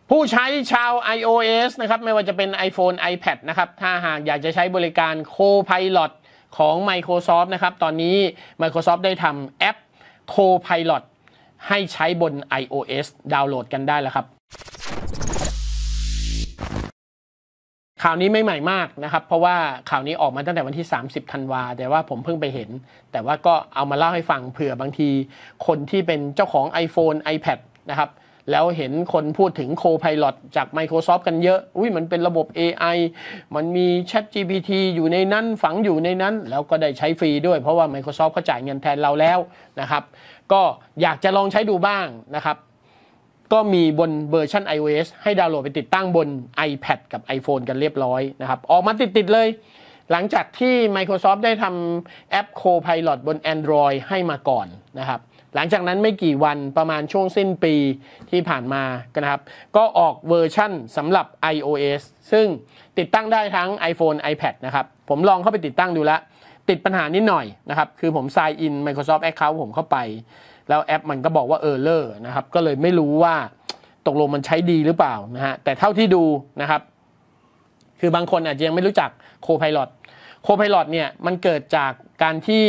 ผู้ใช้ชาว iOS นะครับไม่ว่าจะเป็น iPhone iPad นะครับถ้าหากอยากจะใช้บริการ Copilot ของ Microsoft นะครับตอนนี้ Microsoft ได้ทำแอป Copilot ให้ใช้บน iOS ดาวน์โหลดกันได้แล้วครับข่าวนี้ไม่ใหม่มากนะครับเพราะว่าข่าวนี้ออกมาตั้งแต่วันที่30ธันวาแต่ว่าผมเพิ่งไปเห็นแต่ว่าก็เอามาเล่าให้ฟังเผื่อบางทีคนที่เป็นเจ้าของ iPhone iPad นะครับแล้วเห็นคนพูดถึง Copilot จาก Microsoft กันเยอะมันเป็นระบบ AI มันมี ChatGPT อยู่ในนั้นฝังอยู่ในนั้นแล้วก็ได้ใช้ฟรีด้วยเพราะว่า Microsoft เขาจ่ายเงินแทนเราแล้วนะครับก็อยากจะลองใช้ดูบ้างนะครับก็มีบนเวอร์ชัน iOS ให้ดาวน์โหลดไปติดตั้งบน iPad กับ iPhone กันเรียบร้อยนะครับออกมาติดเลยหลังจากที่ Microsoft ได้ทำแอป Copilot บน Android ให้มาก่อนนะครับหลังจากนั้นไม่กี่วันประมาณช่วงสิ้นปีที่ผ่านมานะครับก็ออกเวอร์ชันสำหรับ iOS ซึ่งติดตั้งได้ทั้ง iPhone iPad นะครับผมลองเข้าไปติดตั้งดูแล้วติดปัญหานิดหน่อยนะครับคือผม sign in Microsoft Account ผมเข้าไปแล้วแอปมันก็บอกว่าerror นะครับก็เลยไม่รู้ว่าตกลงมันใช้ดีหรือเปล่านะฮะแต่เท่าที่ดูนะครับคือบางคนอาจจะยังไม่รู้จัก Copilot เนี่ยมันเกิดจากการที่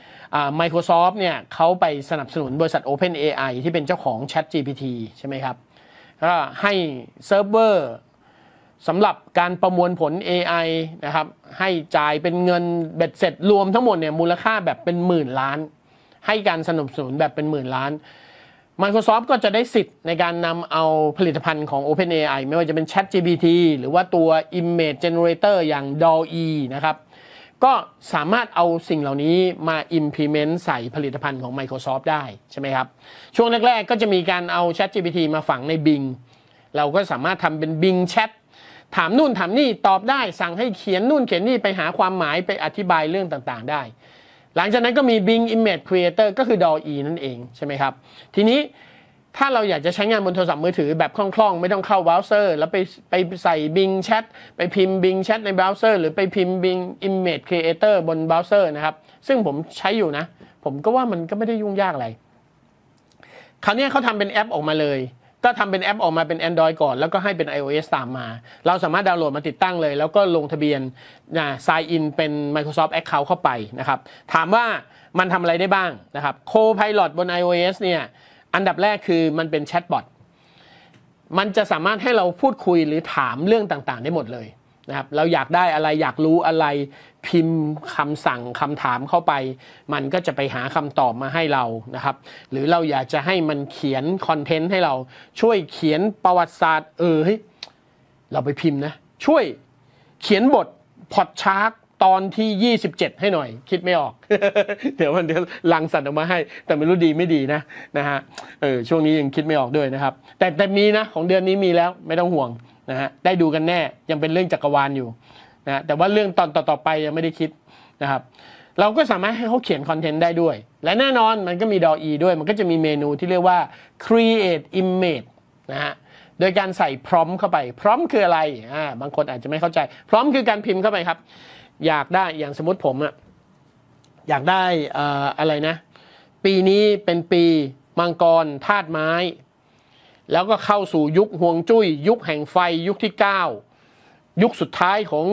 Microsoft เนี่ยเขาไปสนับสนุนบริษัท OpenAI ที่เป็นเจ้าของ ChatGPT ใช่ไหมครับก็ให้เซิร์ฟเวอร์สำหรับการประมวลผล AI นะครับให้จ่ายเป็นเงินเบ็ดเสร็จรวมทั้งหมดเนี่ยมูลค่าแบบเป็นหมื่นล้านให้การสนับสนุนแบบเป็นหมื่นล้าน Microsoft ก็จะได้สิทธิ์ในการนำเอาผลิตภัณฑ์ของ OpenAI ไม่ว่าจะเป็น ChatGPT หรือว่าตัว Image Generator อย่าง DALL-E นะครับก็สามารถเอาสิ่งเหล่านี้มา implement ใส่ผลิตภัณฑ์ของ Microsoft ได้ใช่ไหมครับช่วงแรกๆก็จะมีการเอา ChatGPT มาฝังใน Bing เราก็สามารถทำเป็น Bing Chat ถามนู่นถามนี่ตอบได้สั่งให้เขียนนู่นเขียนนี่ไปหาความหมายไปอธิบายเรื่องต่างๆได้หลังจากนั้นก็มี Bing Image Creator ก็คือ DALL-E นั่นเองใช่ไหมครับทีนี้ถ้าเราอยากจะใช้งานบนโทรศัพท์มือถือแบบคล่องๆไม่ต้องเข้าเบราว์เซอร์แล้วไปใส่ Bing Chat ไปพิมพ์ Bing Chat ในเบราว์เซอร์หรือไปพิมพ์ Bing Image Creator บนเบราว์เซอร์นะครับซึ่งผมใช้อยู่นะผมก็ว่ามันก็ไม่ได้ยุ่งยากอะไรคราวนี้เขาทำเป็นแอปออกมาเลยก็ทำเป็นแอปออกมาเป็น Android ก่อนแล้วก็ให้เป็น iOS ตามมาเราสามารถดาวน์โหลดมาติดตั้งเลยแล้วก็ลงทะเบียนsign in เป็น Microsoft Account เข้าไปนะครับถามว่ามันทำอะไรได้บ้างนะครับ Copilot บน iOS เนี่ยอันดับแรกคือมันเป็นแชทบอทมันจะสามารถให้เราพูดคุยหรือถามเรื่องต่างๆได้หมดเลยนะครับเราอยากได้อะไรอยากรู้อะไรพิมพ์คำสั่งคำถามเข้าไปมันก็จะไปหาคำตอบมาให้เรานะครับหรือเราอยากจะให้มันเขียนคอนเทนต์ให้เราช่วยเขียนประวัติศาสตร์เฮ้ยเราไปพิมพ์นะช่วยเขียนบทพอดชาร์ตตอนที่27ให้หน่อยคิดไม่ออก เดี๋ยวลังสรรค์ออกมาให้แต่ไม่รู้ดีไม่ดีนะฮะช่วงนี้ยังคิดไม่ออกด้วยนะครับแต่มีนะของเดือนนี้มีแล้วไม่ต้องห่วงนะฮะได้ดูกันแน่ยังเป็นเรื่องจักรวาลอยู่นะแต่ว่าเรื่องตอนต่อไปยังไม่ได้คิดนะครับเราก็สามารถให้เขาเขียนคอนเทนต์ได้ด้วยและแน่นอนมันก็มี DALL-E ด้วยมันก็จะมีเมนูที่เรียกว่า create image นะฮะโดยการใส่ prompt เข้าไป prompt คืออะไรบางคนอาจจะไม่เข้าใจ prompt คือการพิมพ์เข้าไปครับอยากได้อย่างสมมติผมอยากได้อะไรนะปีนี้เป็นปีมังกรธาตุไม้แล้วก็เข้าสู่ยุคฮวงจุ้ยยุคแห่งไฟยุคที่9ยุคสุดท้ายของ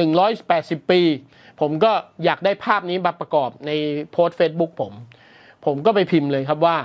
180ปีผมก็อยากได้ภาพนี้มาประกอบในโพสต์ Facebook ผมก็ไปพิมพ์เลยครับว่า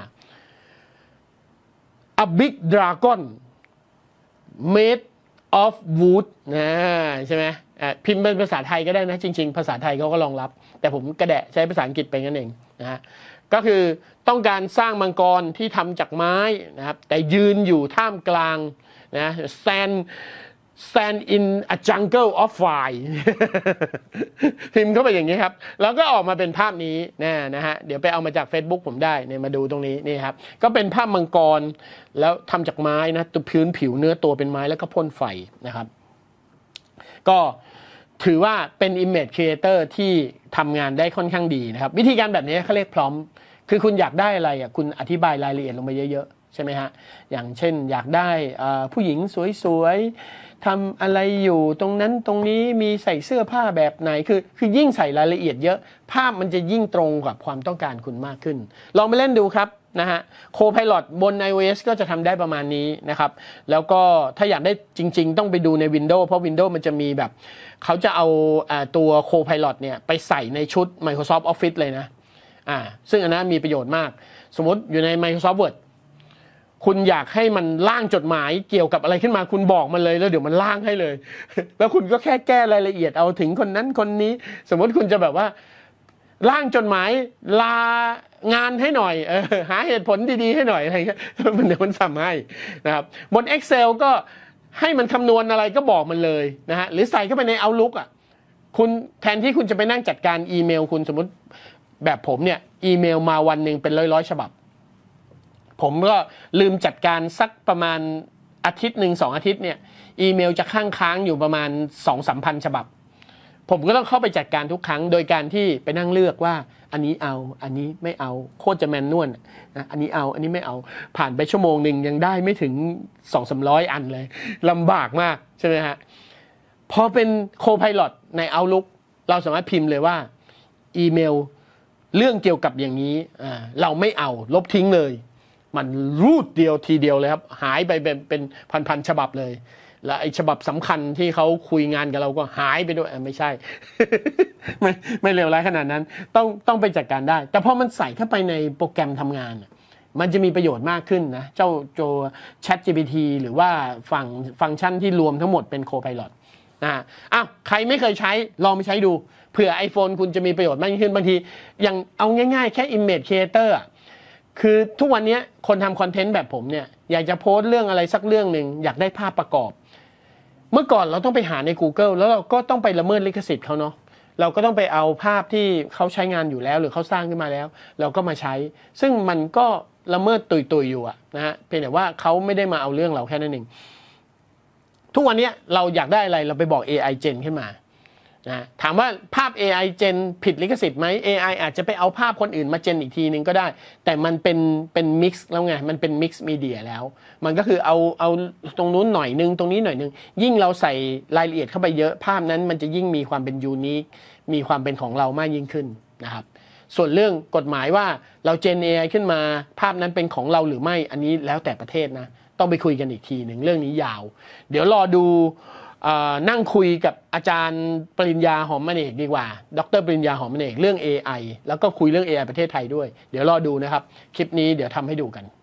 a big dragon made of wood ใช่ไหมพิมพ์เป็นภาษาไทยก็ได้นะจริงๆภาษาไทยเขาก็รองรับแต่ผมกระแดะใช้ภาษาอังกฤษไปนั่นเองนะฮะก็คือต้องการสร้างมังกรที่ทำจากไม้นะครับแต่ยืนอยู่ท่ามกลางนะ stand in a jungle of fire พิมพ์เข้าไปอย่างนี้ครับแล้วก็ออกมาเป็นภาพนี้นะฮะเดี๋ยวไปเอามาจาก Facebook ผมได้เนี่ยมาดูตรงนี้นี่ครับก็เป็นภาพมังกรแล้วทำจากไม้นะตัวพื้นผิวเนื้อตัวเป็นไม้แล้วก็พ่นไฟนะครับก็ถือว่าเป็น Image Creator ที่ทำงานได้ค่อนข้างดีนะครับวิธีการแบบนี้เขาเรียก prompt คือคุณอยากได้อะไรคุณอธิบายรายละเอียดลงไปเยอะๆใช่ไหมฮะอย่างเช่นอยากได้ผู้หญิงสวยๆทำอะไรอยู่ตรงนั้นตรงนี้มีใส่เสื้อผ้าแบบไหนคือยิ่งใส่รายละเอียดเยอะภาพมันจะยิ่งตรงกับความต้องการคุณมากขึ้นลองไปเล่นดูครับนะฮะ Copilot บน iOS ก็จะทำได้ประมาณนี้นะครับแล้วก็ถ้าอยากได้จริงๆต้องไปดูใน Windows เพราะ Windows มันจะมีแบบเขาจะเอาตัว Copilot เนี่ยไปใส่ในชุด Microsoft Office เลยนะซึ่งอันนั้นมีประโยชน์มากสมมติอยู่ใน Microsoft Word คุณอยากให้มันร่างจดหมายเกี่ยวกับอะไรขึ้นมาคุณบอกมันเลยแล้วเดี๋ยวมันร่างให้เลย แล้วคุณก็แค่แก้รายละเอียดเอาถึงคนนั้นคนนี้สมมติคุณจะแบบว่าร่างจดหมายลางานให้หน่อยหาเหตุผลดีๆให้หน่อยอะไรเงี้ยมันเดี๋ยวมันทำให้นะครับบน Excel ก็ให้มันคำนวณอะไรก็บอกมันเลยนะฮะหรือใส่เข้าไปใน Outlook คุณแทนที่คุณจะไปนั่งจัดการอีเมลคุณสมมติแบบผมเนี่ยอีเมลมาวันหนึ่งเป็นร้อยฉบับผมก็ลืมจัดการสักประมาณอาทิตย์หนึ่ง2 อาทิตย์เนี่ยอีเมลจะค้างอยู่ประมาณ 2-3 พันฉบับผมก็ต้องเข้าไปจัดการทุกครั้งโดยการที่ไปนั่งเลือกว่าอันนี้เอาอันนี้ไม่เอาโคตรจะแมนนวลนะอันนี้เอาอันนี้ไม่เอาผ่านไปชั่วโมงหนึ่งยังได้ไม่ถึง 200-300 อันเลยลำบากมากใช่ไหมฮะพอเป็น Copilot ใน Outlook เราสามารถพิมพ์เลยว่าอีเมลเรื่องเกี่ยวกับอย่างนี้เราไม่เอาลบทิ้งเลยมันรูดเดียวทีเดียวเลยครับหายไปเป็นพันฉบับเลยแล้วไอ้ฉบับสำคัญที่เขาคุยงานกับเราก็หายไปด้วยไม่ใช่ ไม่เลวร้ายขนาดนั้นต้องไปจัดการได้แต่พอมันใส่เข้าไปในโปรแกรมทำงานมันจะมีประโยชน์มากขึ้นนะเจ้าChatGPT หรือว่าฟังก์ชันที่รวมทั้งหมดเป็น Copilot ใครไม่เคยใช้ลองไปใช้ดูเผื่อ iPhone คุณจะมีประโยชน์มากขึ้นบางทีอย่างเอาง่ายๆแค่ Image Creator คือทุกวันนี้คนทำคอนเทนต์แบบผมเนี่ยอยากจะโพสต์เรื่องอะไรสักเรื่องหนึ่งอยากได้ภาพประกอบเมื่อก่อนเราต้องไปหาใน Google แล้วเราก็ต้องไปละเมิดลิขสิทธิ์เขาเนาะเราก็ต้องไปเอาภาพที่เขาใช้งานอยู่แล้วหรือเขาสร้างขึ้นมาแล้วเราก็มาใช้ซึ่งมันก็ละเมิดตุยๆอยู่นะฮะเพียงแต่ว่าเขาไม่ได้มาเอาเรื่องเราแค่นั้นเองทุกวันนี้เราอยากได้อะไรเราไปบอก AI Gen ขึ้นมานะถามว่าภาพ AI Gen ผิดลิขสิทธิ์ไหม AI อาจจะไปเอาภาพคนอื่นมาเจนอีกทีนึงก็ได้แต่มันเป็นมิกซ์แล้วไงมันเป็นมิกซ์มีเดียแล้วมันก็คือเอาตรงนู้นหน่อยนึงตรงนี้หน่อยนึงยิ่งเราใส่รายละเอียดเข้าไปเยอะภาพนั้นมันจะยิ่งมีความเป็นยูนิคมีความเป็นของเรามากยิ่งขึ้นนะครับส่วนเรื่องกฎหมายว่าเราเจน AI ขึ้นมาภาพนั้นเป็นของเราหรือไม่อันนี้แล้วแต่ประเทศนะต้องไปคุยกันอีกทีหนึ่งเรื่องนี้ยาวเดี๋ยวรอดูนั่งคุยกับอาจารย์ปริญญาหอมมณีเอกดีกว่าดร.ปริญญาหอมมณีเอกเรื่อง AI แล้วก็คุยเรื่อง AI ประเทศไทยด้วยเดี๋ยวรอดูนะครับคลิปนี้เดี๋ยวทำให้ดูกัน